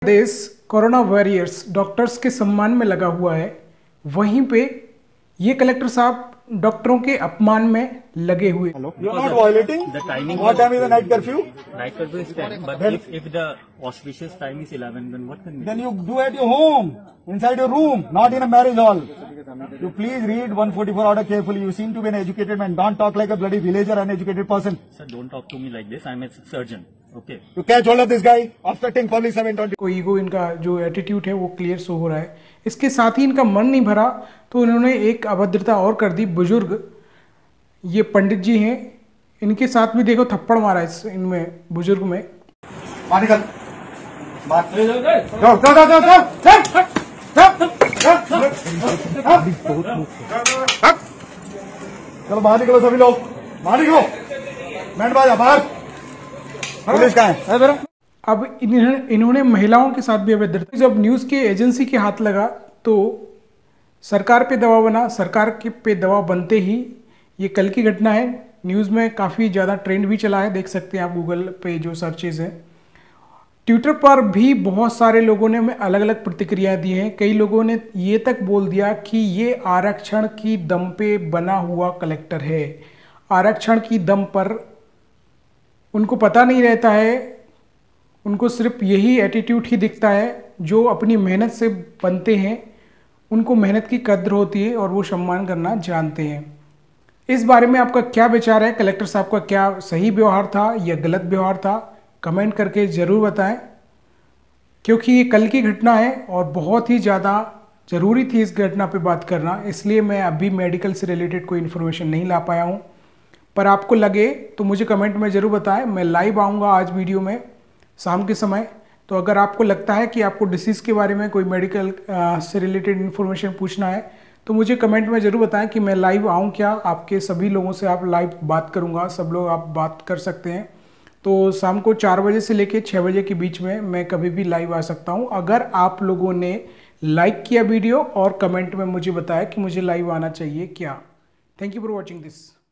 देश corona warriors doctors के सम्मान में लगा हुआ है, वहीं पे ये कलेक्टर साहब डॉक्टरों के अपमान में लगे हुए। You are not violating the timing. What time is the night curfew? Night curfew is 10, but if the auspicious time is 11, then what can we do? Then you do at your home, inside your room, not in a marriage hall. You please read 144 order carefully. You seem to be an educated man. Don't talk like a bloody villager, uneducated person. Sir, don't talk to me like this. I'm a surgeon. Okay. You catch hold of this guy, obstructing public servant. कोई ego, इनका जो attitude है वो clear show हो रहा है। इसके साथ ही इनका मन नहीं भरा तो इन्होंने एक अभद्रता और कर दी। बुजुर्ग ये पंडित जी हैं, इनके साथ भी देखो थप्पड़ मारा इनमें बुजुर्ग में। चलो बाहर निकलो सभी लोग, बाहर निकलो। बैंड बाजा बाहर। पुलिस कहाँ है? अब इन्होंने महिलाओं के साथ भी अभद्रता। जब न्यूज़ के एजेंसी के हाथ लगा तो सरकार पे दबाव बना, सरकार के पे दबाव बनते ही ये कल की घटना है। न्यूज़ में काफ़ी ज़्यादा ट्रेंड भी चला है, देख सकते हैं आप गूगल पे जो सर्चेज हैं। ट्विटर पर भी बहुत सारे लोगों ने अलग अलग प्रतिक्रियाएं दी हैं। कई लोगों ने ये तक बोल दिया कि ये आरक्षण की दम पे बना हुआ कलेक्टर है। आरक्षण की दम पर उनको पता नहीं रहता है, उनको सिर्फ यही एटीट्यूड ही दिखता है। जो अपनी मेहनत से बनते हैं उनको मेहनत की कद्र होती है और वो सम्मान करना जानते हैं। इस बारे में आपका क्या विचार है? कलेक्टर साहब का क्या सही व्यवहार था या गलत व्यवहार था? कमेंट करके ज़रूर बताएं, क्योंकि ये कल की घटना है और बहुत ही ज़्यादा ज़रूरी थी इस घटना पे बात करना। इसलिए मैं अभी मेडिकल से रिलेटेड कोई इन्फॉर्मेशन नहीं ला पाया हूँ, पर आपको लगे तो मुझे कमेंट में ज़रूर बताएं। मैं लाइव आऊँगा आज वीडियो में शाम के समय। तो अगर आपको लगता है कि आपको डिसीज़ के बारे में कोई मेडिकल से रिलेटेड इन्फॉर्मेशन पूछना है तो मुझे कमेंट में ज़रूर बताएं कि मैं लाइव आऊँ क्या। आपके सभी लोगों से आप लाइव बात करूँगा, सब लोग आप बात कर सकते हैं। तो शाम को 4 बजे से लेकर 6 बजे के बीच में मैं कभी भी लाइव आ सकता हूँ। अगर आप लोगों ने लाइक किया वीडियो और कमेंट में मुझे बताया कि मुझे लाइव आना चाहिए क्या। Thank you for watching this.